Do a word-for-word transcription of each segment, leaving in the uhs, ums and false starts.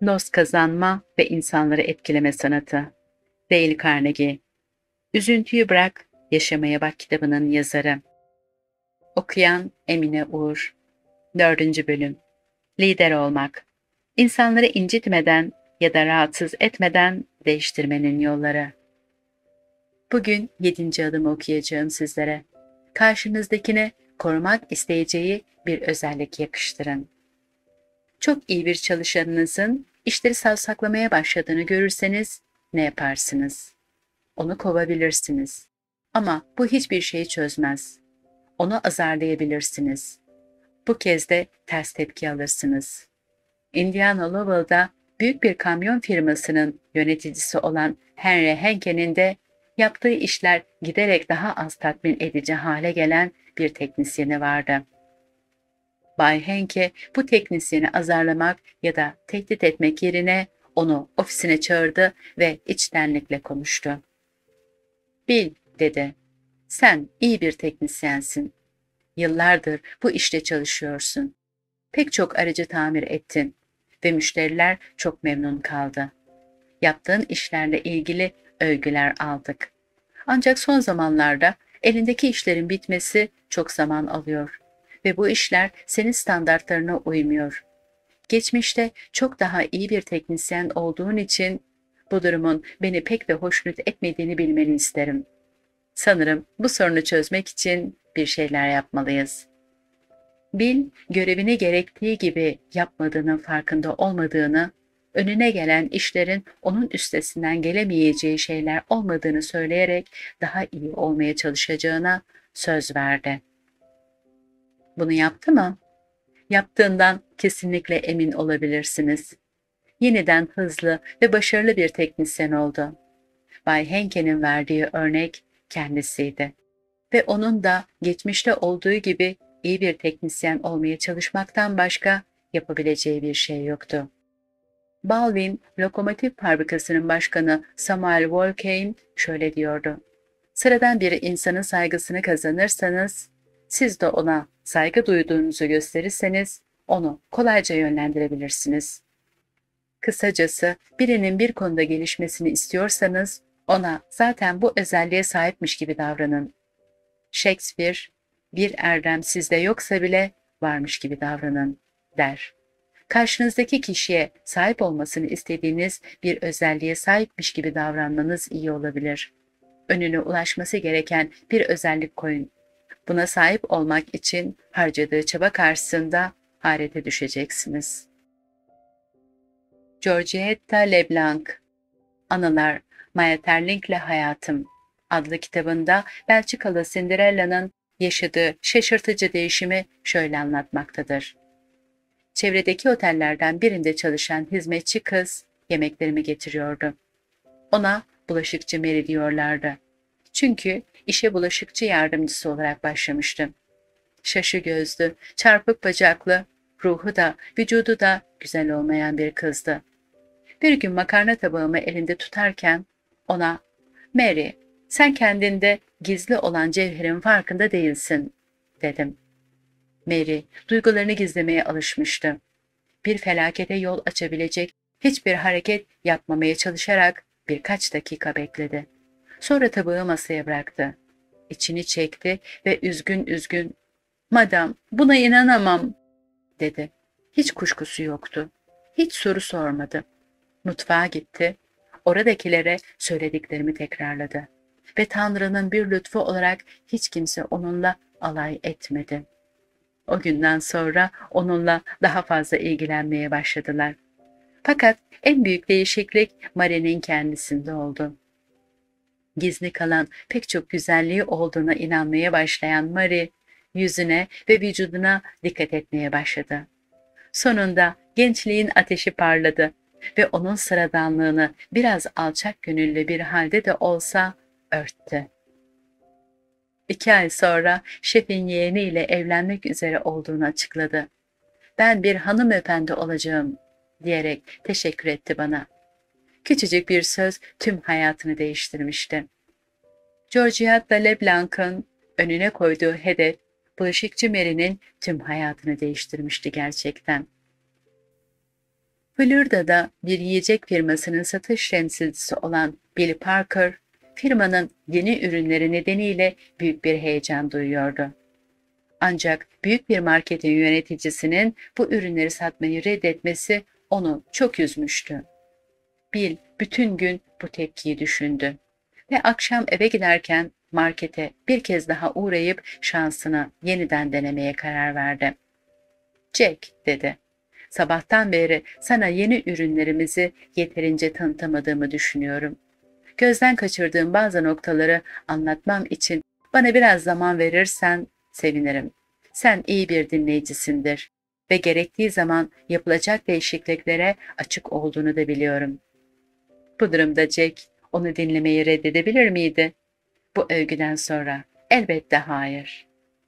Dost kazanma ve insanları etkileme sanatı. Dale Carnegie. Üzüntüyü bırak, yaşamaya bak kitabının yazarı. Okuyan Emine Uğur. Dördüncü bölüm. Lider olmak. İnsanları incitmeden ya da rahatsız etmeden değiştirmenin yolları. Bugün yedinci adımı okuyacağım sizlere. Karşınızdakine korumak isteyeceği bir özellik yakıştırın. Çok iyi bir çalışanınızın işleri savsaklamaya başladığını görürseniz ne yaparsınız? Onu kovabilirsiniz. Ama bu hiçbir şeyi çözmez. Onu azarlayabilirsiniz. Bu kez de ters tepki alırsınız. Indiana Lowell'da büyük bir kamyon firmasının yöneticisi olan Henry Henke'nin de yaptığı işler giderek daha az tatmin edici hale gelen bir teknisyeni vardı. Bay Henke bu teknisyeni azarlamak ya da tehdit etmek yerine onu ofisine çağırdı ve içtenlikle konuştu. "Bill," dedi, "sen iyi bir teknisyensin. Yıllardır bu işte çalışıyorsun. Pek çok aracı tamir ettin ve müşteriler çok memnun kaldı. Yaptığın işlerle ilgili övgüler aldık. Ancak son zamanlarda elindeki işlerin bitmesi çok zaman alıyor ve bu işler senin standartlarına uymuyor. Geçmişte çok daha iyi bir teknisyen olduğun için bu durumun beni pek de hoşnut etmediğini bilmeni isterim. Sanırım bu sorunu çözmek için bir şeyler yapmalıyız." Bill, görevini gerektiği gibi yapmadığının farkında olmadığını, önüne gelen işlerin onun üstesinden gelemeyeceği şeyler olmadığını söyleyerek daha iyi olmaya çalışacağına söz verdi. Bunu yaptı mı? Yaptığından kesinlikle emin olabilirsiniz. Yeniden hızlı ve başarılı bir teknisyen oldu. Bay Henke'nin verdiği örnek kendisiydi. Ve onun da geçmişte olduğu gibi iyi bir teknisyen olmaya çalışmaktan başka yapabileceği bir şey yoktu. Baldwin Lokomotiv Fabrikası'nın başkanı Samuel Volkane şöyle diyordu: "Sıradan bir insanın saygısını kazanırsanız, siz de ona saygı duyduğunuzu gösterirseniz onu kolayca yönlendirebilirsiniz. Kısacası birinin bir konuda gelişmesini istiyorsanız ona zaten bu özelliğe sahipmiş gibi davranın. Shakespeare, bir erdem sizde yoksa bile varmış gibi davranın," der. Karşınızdaki kişiye sahip olmasını istediğiniz bir özelliğe sahipmiş gibi davranmanız iyi olabilir. Önüne ulaşması gereken bir özellik koyun. Buna sahip olmak için harcadığı çaba karşısında hayrete düşeceksiniz. Georgette Leblanc. Anılar, Maeterlinck'le Hayatım adlı kitabında Belçikalı Cinderella'nın yaşadığı şaşırtıcı değişimi şöyle anlatmaktadır. Çevredeki otellerden birinde çalışan hizmetçi kız yemeklerimi getiriyordu. Ona bulaşıkçı Mary diyorlardı. Çünkü işe bulaşıkçı yardımcısı olarak başlamıştı. Şaşı gözlü, çarpık bacaklı, ruhu da vücudu da güzel olmayan bir kızdı. Bir gün makarna tabağımı elinde tutarken ona, "Mary, sen kendinde gizli olan cevherin farkında değilsin," dedim. Mary, duygularını gizlemeye alışmıştı. Bir felakete yol açabilecek hiçbir hareket yapmamaya çalışarak birkaç dakika bekledi. Sonra tabağı masaya bıraktı. İçini çekti ve üzgün üzgün, "Madam, buna inanamam," dedi. Hiç kuşkusu yoktu. Hiç soru sormadı. Mutfağa gitti. Oradakilere söylediklerimi tekrarladı. Ve Tanrı'nın bir lütfu olarak hiç kimse onunla alay etmedi. O günden sonra onunla daha fazla ilgilenmeye başladılar. Fakat en büyük değişiklik Marie'nin kendisinde oldu. Gizli kalan pek çok güzelliği olduğuna inanmaya başlayan Marie, yüzüne ve vücuduna dikkat etmeye başladı. Sonunda gençliğin ateşi parladı ve onun sıradanlığını biraz alçak gönüllü bir halde de olsa örttü. İki ay sonra şefin yeğeniyle evlenmek üzere olduğunu açıkladı. "Ben bir hanımefendi olacağım," diyerek teşekkür etti bana. Küçücük bir söz tüm hayatını değiştirmişti. Georgette Leblanc'ın önüne koyduğu hedef, bulaşıkçı Mary'nin tüm hayatını değiştirmişti gerçekten. Florida'da bir yiyecek firmasının satış temsilcisi olan Billy Parker, firmanın yeni ürünleri nedeniyle büyük bir heyecan duyuyordu. Ancak büyük bir marketin yöneticisinin bu ürünleri satmayı reddetmesi onu çok üzmüştü. Bill bütün gün bu tepkiyi düşündü ve akşam eve giderken markete bir kez daha uğrayıp şansını yeniden denemeye karar verdi. "Jack," dedi, "sabahtan beri sana yeni ürünlerimizi yeterince tanıtamadığımı düşünüyorum. Gözden kaçırdığım bazı noktaları anlatmam için bana biraz zaman verirsen sevinirim. Sen iyi bir dinleyicisindir ve gerektiği zaman yapılacak değişikliklere açık olduğunu da biliyorum." Bu durumda Jack onu dinlemeyi reddedebilir miydi? Bu övgüden sonra elbette hayır.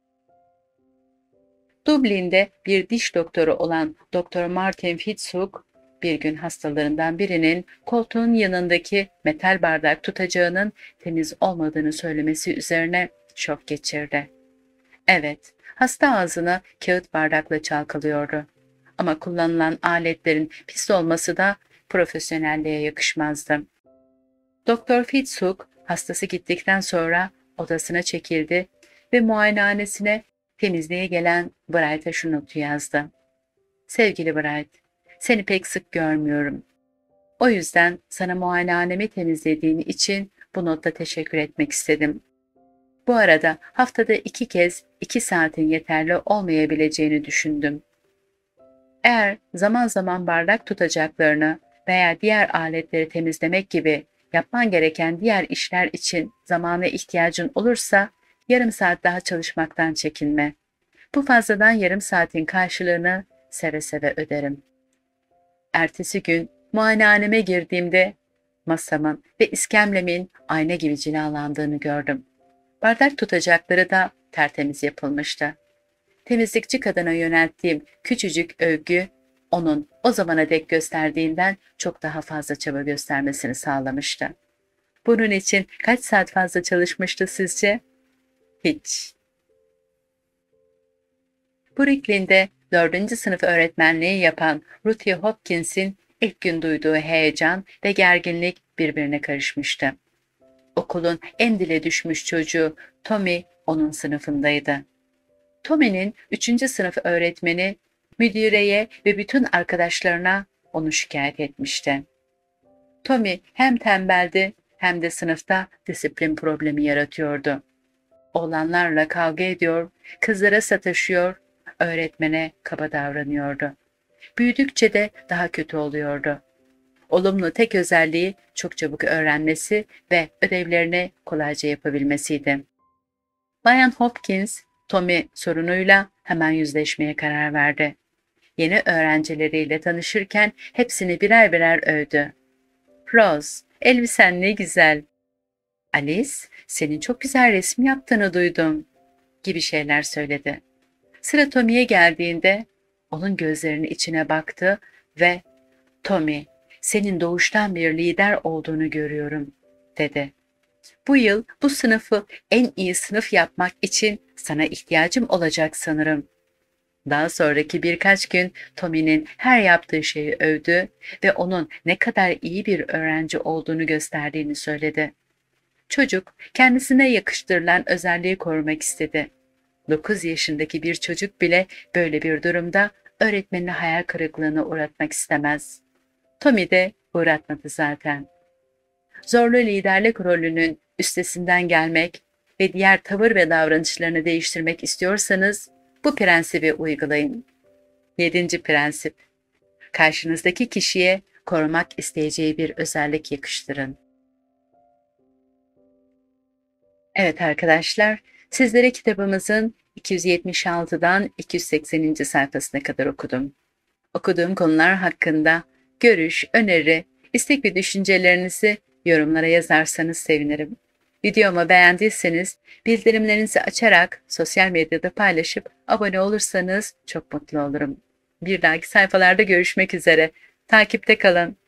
Dublin'de bir diş doktoru olan doktor Martin Fitzhugh bir gün hastalarından birinin koltuğun yanındaki metal bardak tutacağının temiz olmadığını söylemesi üzerine şok geçirdi. Evet, hasta ağzını kağıt bardakla çalkalıyordu. Ama kullanılan aletlerin pis olması da profesyonelliğe yakışmazdı. Doktor Fitzhugh hastası gittikten sonra odasına çekildi ve muayenehanesine temizliğe gelen Bright'a şu notu yazdı: "Sevgili Bright, seni pek sık görmüyorum. O yüzden sana muayenehanemi temizlediğin için bu notta teşekkür etmek istedim. Bu arada haftada iki kez iki saatin yeterli olmayabileceğini düşündüm. Eğer zaman zaman bardak tutacaklarını veya diğer aletleri temizlemek gibi yapman gereken diğer işler için zamana ihtiyacın olursa yarım saat daha çalışmaktan çekinme. Bu fazladan yarım saatin karşılığını seve seve öderim." Ertesi gün muayenehaneme girdiğimde masamın ve iskemlemin ayna gibi cilalandığını gördüm. Bardak tutacakları da tertemiz yapılmıştı. Temizlikçi kadına yönelttiğim küçücük övgü, onun o zamana dek gösterdiğinden çok daha fazla çaba göstermesini sağlamıştı. Bunun için kaç saat fazla çalışmıştı sizce? Hiç. Brooklyn'de dördüncü sınıf öğretmenliği yapan Ruthie Hopkins'in ilk gün duyduğu heyecan ve gerginlik birbirine karışmıştı. Okulun en dile düşmüş çocuğu Tommy onun sınıfındaydı. Tommy'nin üçüncü sınıf öğretmeni müdüreye ve bütün arkadaşlarına onu şikayet etmişti. Tommy hem tembeldi hem de sınıfta disiplin problemi yaratıyordu. Oğlanlarla kavga ediyor, kızlara sataşıyor, öğretmene kaba davranıyordu. Büyüdükçe de daha kötü oluyordu. Olumlu tek özelliği çok çabuk öğrenmesi ve ödevlerini kolayca yapabilmesiydi. Bayan Hopkins, Tommy sorunuyla hemen yüzleşmeye karar verdi. Yeni öğrencileriyle tanışırken hepsini birer birer övdü. "Rose, elbisen ne güzel. Alice, senin çok güzel resim yaptığını duydum," gibi şeyler söyledi. Sıra Tommy'ye geldiğinde onun gözlerinin içine baktı ve "Tommy, senin doğuştan bir lider olduğunu görüyorum," dedi. "Bu yıl bu sınıfı en iyi sınıf yapmak için sana ihtiyacım olacak sanırım." Daha sonraki birkaç gün Tommy'nin her yaptığı şeyi övdü ve onun ne kadar iyi bir öğrenci olduğunu gösterdiğini söyledi. Çocuk kendisine yakıştırılan özelliği korumak istedi. dokuz yaşındaki bir çocuk bile böyle bir durumda öğretmenini hayal kırıklığına uğratmak istemez. Tommy de uğratmadı zaten. Zorlu liderlik rolünün üstesinden gelmek ve diğer tavır ve davranışlarını değiştirmek istiyorsanız bu prensibi uygulayın. Yedinci prensip: karşınızdaki kişiye korumak isteyeceği bir özellik yakıştırın. Evet arkadaşlar, sizlere kitabımızın iki yüz yetmiş altıdan iki yüz sekseninci sayfasına kadar okudum. Okuduğum konular hakkında görüş, öneri, istek ve düşüncelerinizi yorumlara yazarsanız sevinirim. Videomu beğendiyseniz bildirimlerinizi açarak sosyal medyada paylaşıp abone olursanız çok mutlu olurum. Bir dahaki sayfalarda görüşmek üzere. Takipte kalın.